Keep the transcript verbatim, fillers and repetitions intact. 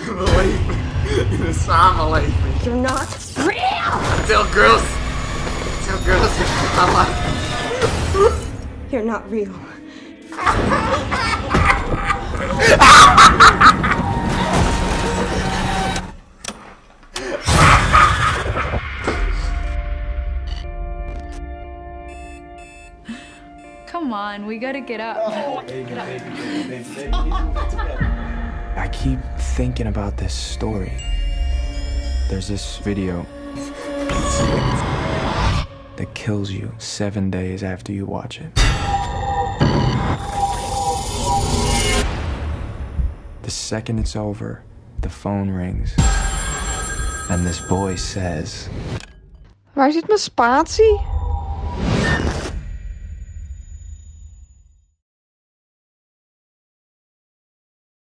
belief in de samenleving. You're not real! Tell girls. Tell girls I like them. You're not real. Come on, we gotta get up. Get up. I keep thinking about this story. There's this video that kills you seven days after you watch it. The second it's over, the phone rings. And this boy says... Waar zit mijn spatie?